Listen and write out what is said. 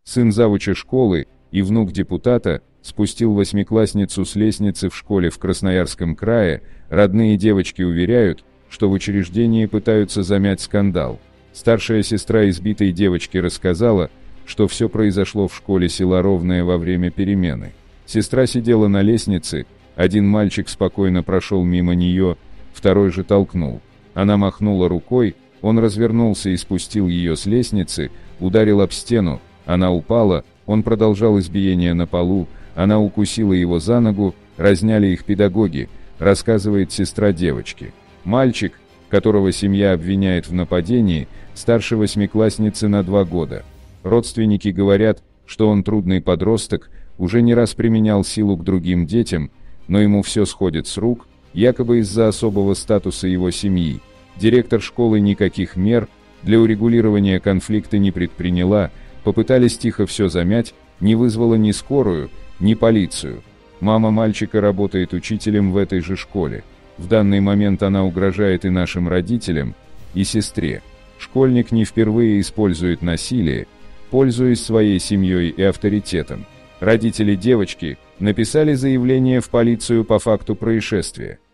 сын завуча школы и внук депутата, спустил восьмиклассницу с лестницы в школе в Красноярском крае. Родные девочки уверяют, что в учреждении пытаются замять скандал. Старшая сестра избитой девочки рассказала, что все произошло в школе села Ровное во время перемены. Сестра сидела на лестнице, один мальчик спокойно прошел мимо нее, второй же толкнул. Она махнула рукой, он развернулся и спустил ее с лестницы, ударил об стену, она упала, он продолжал избиение на полу, она укусила его за ногу, разняли их педагоги, рассказывает сестра девочки. Мальчик, которого семья обвиняет в нападении, старше восьмиклассницы на 2 года. Родственники говорят, что он трудный подросток, уже не раз применял силу к другим детям, но ему все сходит с рук, якобы из-за особого статуса его семьи. Директор школы никаких мер для урегулирования конфликта не предприняла, попытались тихо все замять, не вызвала ни скорую, ни полицию. Мама мальчика работает учителем в этой же школе. В данный момент она угрожает и нашим родителям, и сестре. Школьник не впервые использует насилие, пользуясь своей семьей и авторитетом. Родители девочки написали заявление в полицию по факту происшествия.